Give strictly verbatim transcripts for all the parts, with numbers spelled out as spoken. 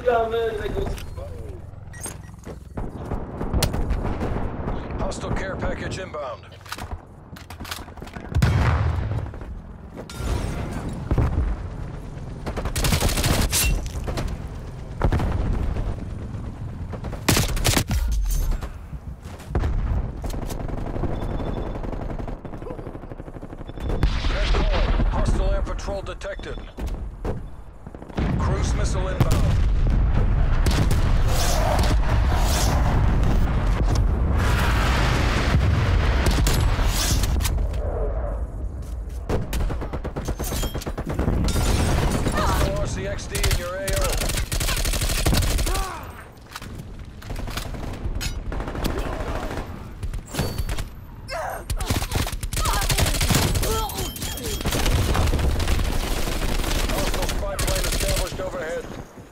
Hostile care package inbound. Hostile air patrol detected. Cruise missile inbound. Hostile R C X D in your A O. Overhead.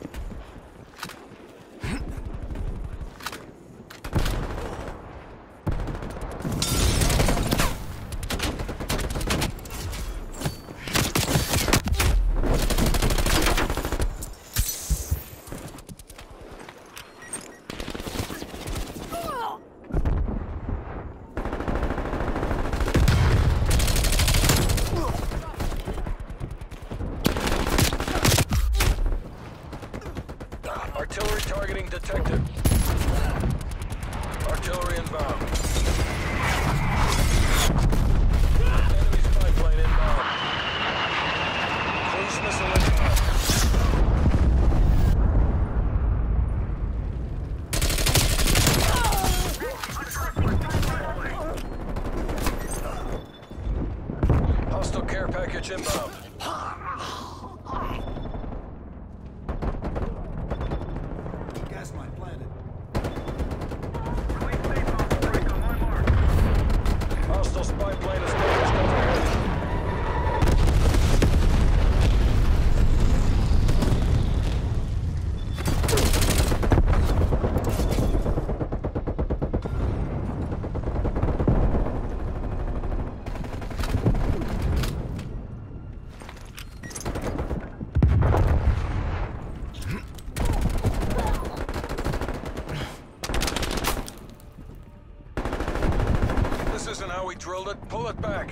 Artillery targeting detected. Artillery inbound. Enemy spy plane inbound. Cruise missile inbound. Hostile care package inbound. Gas mine planted. Hostile spy plane established overhead. This isn't how we drilled it. Pull it back.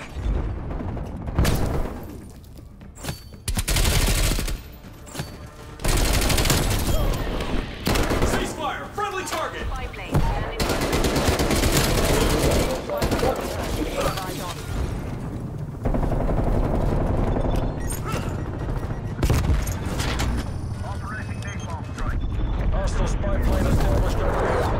Ceasefire! Friendly target! Hostile spy plane established overhead.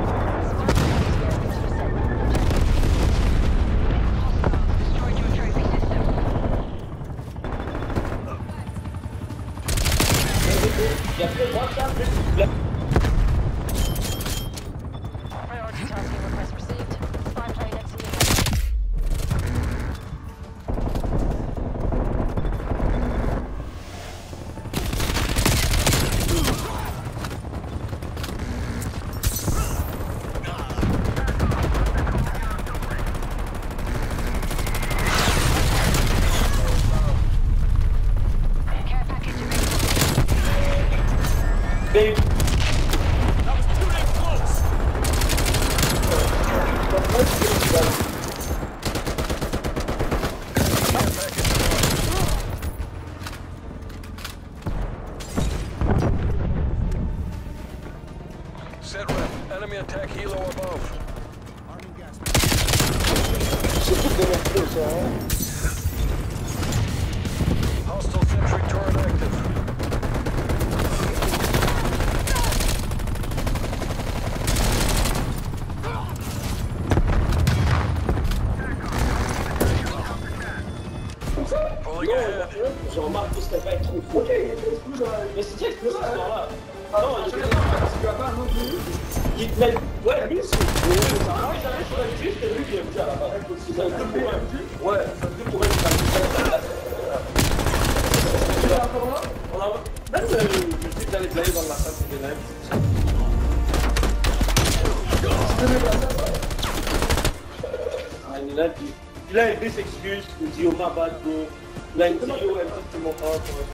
Priority tasking request received. Spy plane at sea. Care package available. Babe. That was too damn close! Set rep. Enemy attack helo above. Arming gas. Hostile sentry turret active. Pulling ahead. Je remarque que c'était pas être trop fou. Mais c'est quel que ça, là? Non, il est parce qu'il va pas non plus. Il te met. Ouais, lui, c'est. Ah, j'arrive sur la vue, c'était lui qui a dit à la barre aussi. Ça me fait pour un vue. Ouais, ça me fait pour être un Tu l'as encore là? On a. Même, je sais que j'allais player dans la salle des élèves. Tu peux me passer ça? Ah, il est là, puis. Puis là, il s'excuse, il dit, oh, ma bad, bro. Là, il dit, oh, elle dit, c'est mon frère.